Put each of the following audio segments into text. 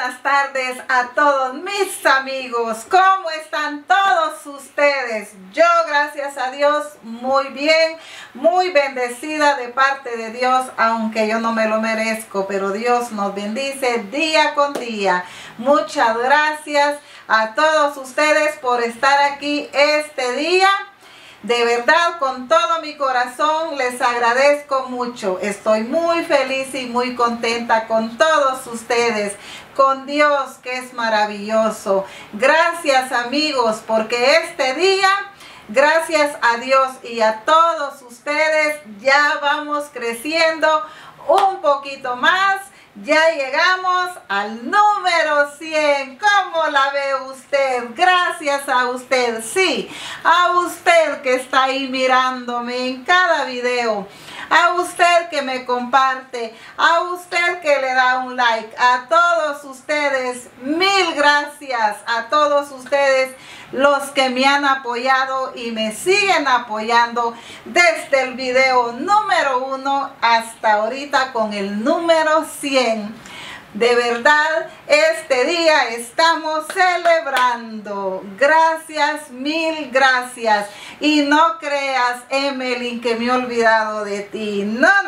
buenas tardes a todos mis amigos. ¿Cómo están todos ustedes? Yo, gracias a Dios, muy bien, muy bendecida de parte de Dios, aunque yo no me lo merezco, pero Dios nos bendice día con día. Muchas gracias a todos ustedes por estar aquí este día. De verdad, con todo mi corazón, les agradezco mucho. Estoy muy feliz y muy contenta con todos ustedes, con Dios, que es maravilloso. Gracias, amigos, porque este día, gracias a Dios y a todos ustedes, ya vamos creciendo un poquito más. Ya llegamos al número 100. ¿Cómo la ve usted? Gracias a usted, sí, a usted que está ahí mirándome en cada video, a usted que me comparte, a usted que le da un like, a todos ustedes, mil gracias a todos ustedes los que me han apoyado y me siguen apoyando desde el video número 1 hasta ahorita con el número 100. De verdad, este día estamos celebrando. Gracias, mil gracias. Y no creas, Emily, que me he olvidado de ti.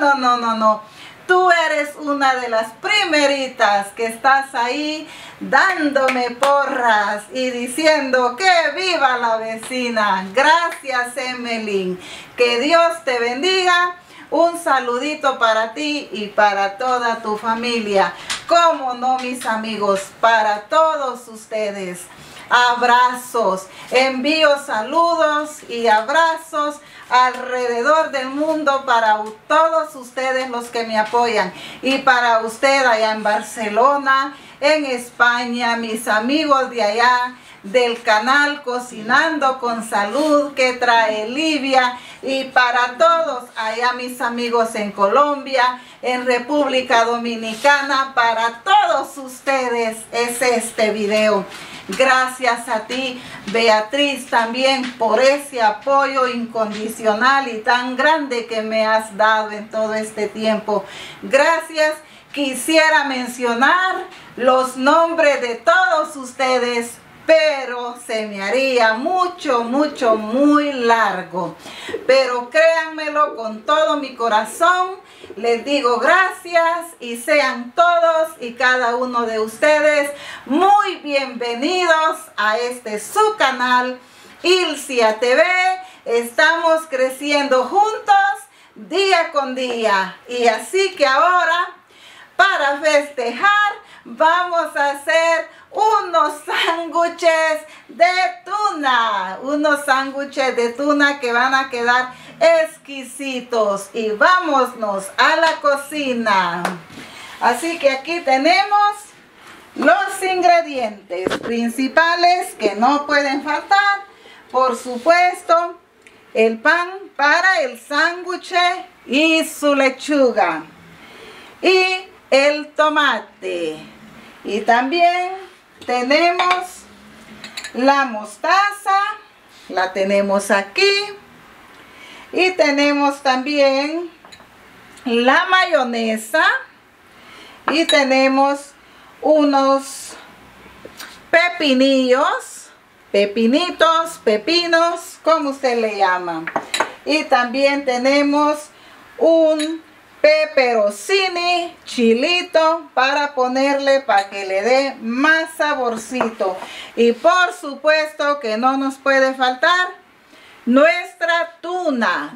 No. Tú eres una de las primeritas que estás ahí dándome porras y diciendo que viva la vecina. Gracias, Emily. Que Dios te bendiga. Un saludito para ti y para toda tu familia. Cómo no, mis amigos, para todos ustedes. Abrazos, envío saludos y abrazos alrededor del mundo para todos ustedes los que me apoyan, y para usted allá en Barcelona, en España, mis amigos de allá del canal Cocinando con Salud que trae Livia, y para todos allá mis amigos en Colombia, en República Dominicana. Para todos ustedes es este video. Gracias a ti, Beatriz, también por ese apoyo incondicional y tan grande que me has dado en todo este tiempo. Gracias. Quisiera mencionar los nombres de todos ustedes, pero se me haría muy largo. Pero créanmelo, con todo mi corazón les digo gracias, y sean todos y cada uno de ustedes muy bienvenidos a este su canal, Ilcia TV. Estamos creciendo juntos día con día, y así que ahora, para festejar, vamos a hacer unos sándwiches de tuna. Unos sándwiches de tuna que van a quedar exquisitos. Y vámonos a la cocina. Así que aquí tenemos los ingredientes principales que no pueden faltar. Por supuesto, el pan para el sándwich y su lechuga. Y el tomate. Y también tenemos la mostaza, la tenemos aquí. Y tenemos también la mayonesa. Y tenemos unos pepinillos, pepinitos, pepinos, como usted le llama. Y también tenemos un peperocini, chilito, para ponerle, para que le dé más saborcito. Y por supuesto que no nos puede faltar nuestra tuna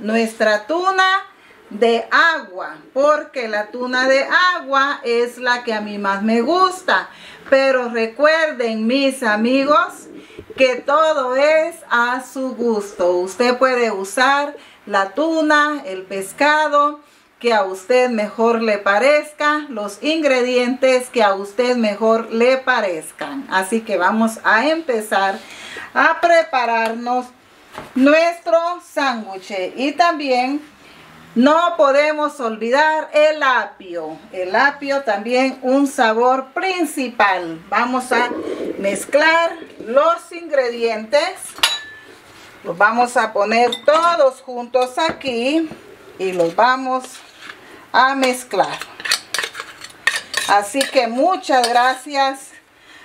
de agua, porque la tuna de agua es la que a mí más me gusta. Pero recuerden, mis amigos, que todo es a su gusto. Usted puede usar la tuna, el pescado que a usted mejor le parezca, los ingredientes que a usted mejor le parezcan. Así que vamos a empezar a prepararnos nuestro sándwich. Y también no podemos olvidar el apio. El apio también un sabor principal. Vamos a mezclar los ingredientes. Los vamos a poner todos juntos aquí y los vamos a mezclar. Así que muchas gracias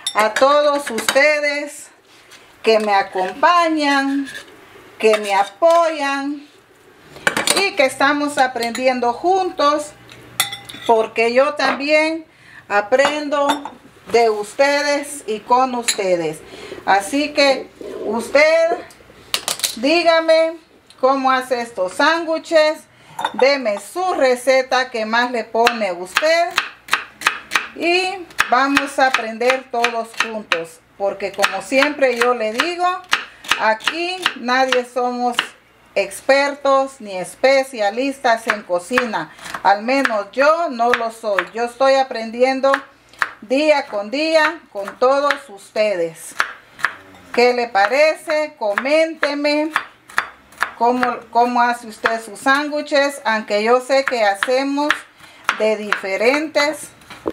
a todos ustedes que me acompañan, que me apoyan y que estamos aprendiendo juntos, porque yo también aprendo de ustedes y con ustedes. Así que usted dígame cómo hace estos sándwiches, deme su receta que más le pone usted y vamos a aprender todos juntos, porque como siempre yo le digo, aquí nadie somos expertos ni especialistas en cocina. Al menos yo no lo soy. Yo estoy aprendiendo día con día con todos ustedes. ¿Qué le parece? Coménteme cómo hace usted sus sándwiches, aunque yo sé que hacemos de diferentes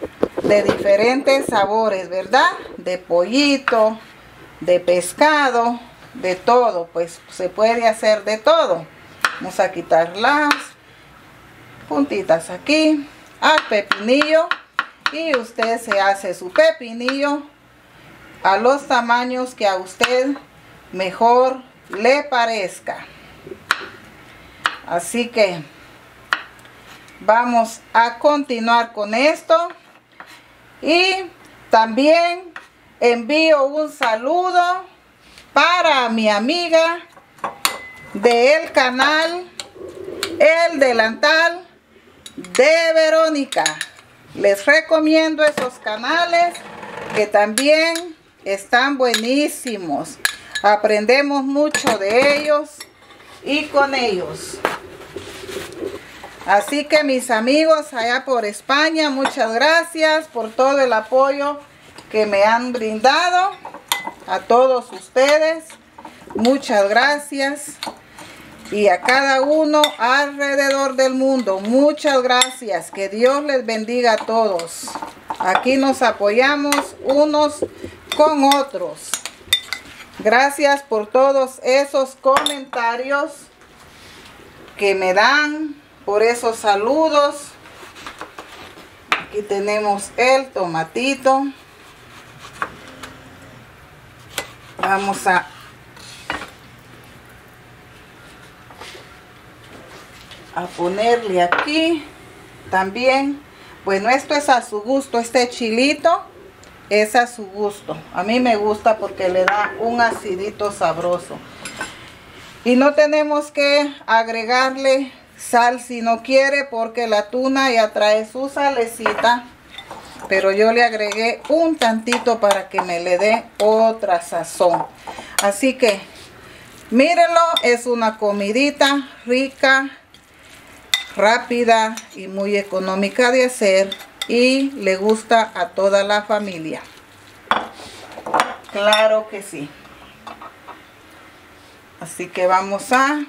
sabores, ¿verdad? De pollito, de pescado, de todo, pues se puede hacer de todo. Vamos a quitar las puntitas aquí al pepinillo y usted se hace su pepinillo a los tamaños que a usted mejor le parezca. Así que vamos a continuar con esto y también envío un saludo para mi amiga del canal El Delantal de Verónica. Les recomiendo esos canales que también están buenísimos. Aprendemos mucho de ellos y con ellos. Así que mis amigos allá por España, muchas gracias por todo el apoyo que me han brindado. A todos ustedes, muchas gracias. Y a cada uno alrededor del mundo, muchas gracias. Que Dios les bendiga a todos. Aquí nos apoyamos unos con otros. Gracias por todos esos comentarios que me dan, por esos saludos. Aquí tenemos el tomatito. Vamos a ponerle aquí también. Bueno, esto es a su gusto. Este chilito es a su gusto. A mí me gusta porque le da un acidito sabroso. Y no tenemos que agregarle sal si no quiere, porque la tuna ya trae su salecita. Pero yo le agregué un tantito para que me le dé otra sazón. Así que mírenlo, es una comidita rica, rápida y muy económica de hacer, y le gusta a toda la familia. Claro que sí. Así que vamos a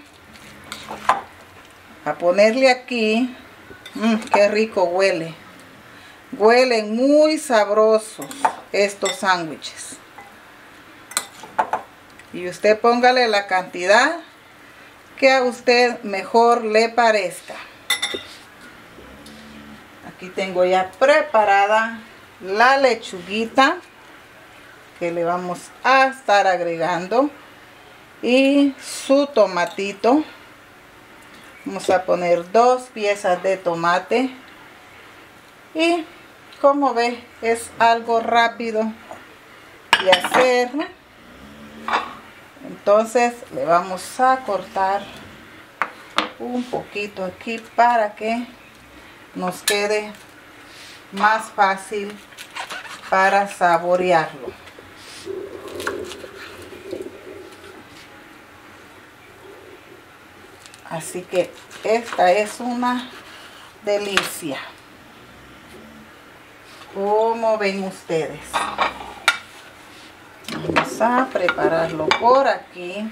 ponerle aquí. Qué rico huele. Huelen muy sabrosos estos sándwiches. Y usted póngale la cantidad que a usted mejor le parezca. Aquí tengo ya preparada la lechuguita que le vamos a estar agregando y su tomatito. Vamos a poner 2 piezas de tomate y como ve, es algo rápido de hacer. Entonces le vamos a cortar un poquito aquí para que nos quede más fácil para saborearlo. Así que esta es una delicia. Como ven ustedes. Vamos a prepararlo por aquí.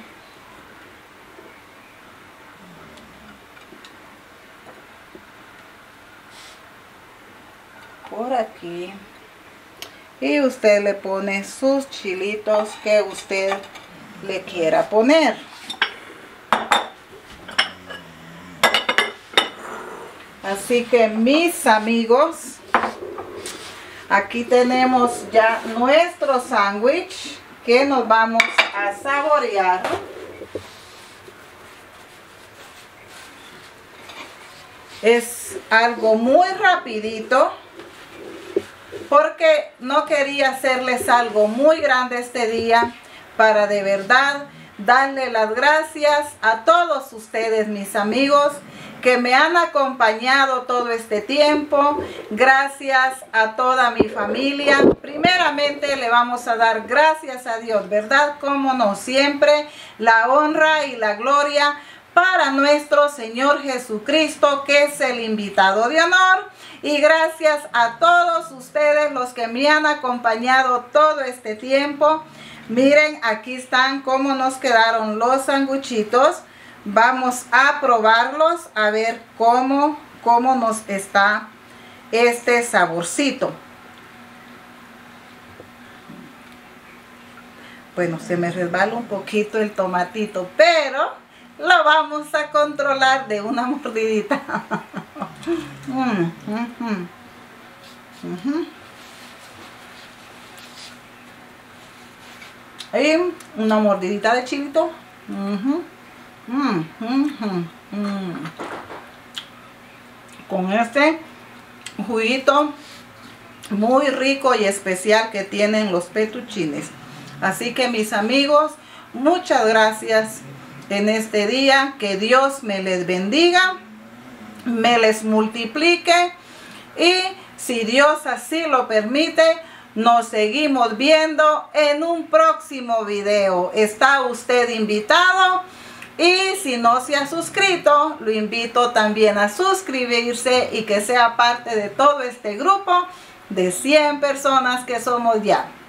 Por aquí. Y usted le pone sus chilitos que usted le quiera poner. Así que mis amigos, Aquí tenemos ya nuestro sándwich que nos vamos a saborear. Es algo muy rapidito porque no quería hacerles algo muy grande este día, para de verdad darle las gracias a todos ustedes, mis amigos, que me han acompañado todo este tiempo. Gracias a toda mi familia. Primeramente le vamos a dar gracias a Dios, ¿verdad? Como no, siempre la honra y la gloria para nuestro Señor Jesucristo, que es el invitado de honor. Y gracias a todos ustedes los que me han acompañado todo este tiempo. Miren, aquí están cómo nos quedaron los sanguchitos. Vamos a probarlos a ver cómo nos está este saborcito. Bueno, se me resbala un poquito el tomatito, pero lo vamos a controlar de una mordidita. Y una mordidita de chilito. Con este juguito muy rico y especial que tienen los petuchines. Así que, mis amigos, muchas gracias en este día. Que Dios me les bendiga, me les multiplique, y si Dios así lo permite, nos seguimos viendo en un próximo video. Está usted invitado, y si no se ha suscrito, lo invito también a suscribirse y que sea parte de todo este grupo de 100 personas que somos ya.